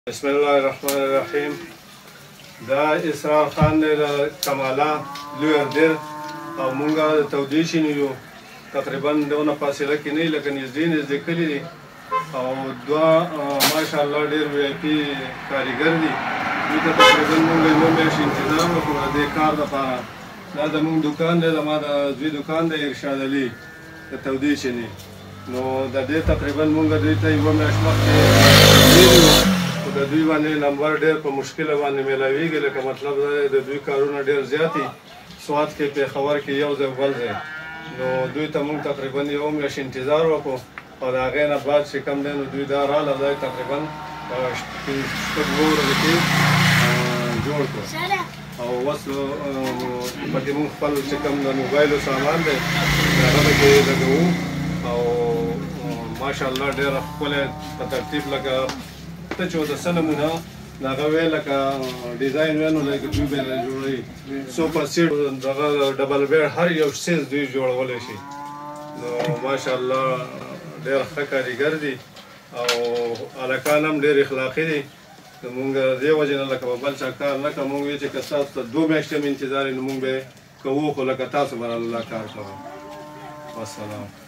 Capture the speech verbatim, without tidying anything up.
بسم الله الرحمن الرحیم. دا اسرار خان دی د کماله لوی اردیر او مونږ د تودې شینې یو تقریبا دونه فاصله کې نه لکه نږدې نږدې کلي دي او دوه ماشاءالله ډېر وی آی پي کاریګر دي. دوی ته تقریبا مونږ یوه میاشت انتظار وکړو د دې کار دپاره. دا زمونږ دوکان دی، زما د زوی دوکان دی ارشاد علي د تودې شینې. نو د دې تقریبا مونږ دوی ته یوه میاشت مخکې ویلي وو خو د دوی باندې نمبر ډېر په مشکله باندې میلاویږي، لکه مطلب دا دی د دوی کارونه ډېر زیات دي، سوات کې پېښور کې یو ځای بل ځای. نو دوی ته مونږ تقریبا یوه میاشت انتظار وکړو او د هغې نه بعد چې کوم دی نو دوی دا راغله دا تقریبا شپږ اووه ورځې کې جوړ کړو او اوس پکې مونږ خپل چې کوم د موبایلو سامان دی هغه پکې لګوو او ماشاءالله ډېره ښکلی په ترتیب لکه ته چې ورته څه نمونه د هغه وی لکه ډیزاین وی نو لکه دوی به جوړوي سوفا سیټ دغه ډبل بیډ هر یو سیز دوی جوړولی شي. نو ماشاءالله ډېر ښه کاریګر دي او هلکان هم ډېر اخلاقي دي. مونږ دې وجې نه لکه په بل چا کار نه کوو، مونږ وی چې که ستاسو ته دوه میاشتې هم انتظار وي نو مونږ به یې کوو، خو لکه تاسو به الله کار کوو. والسلام.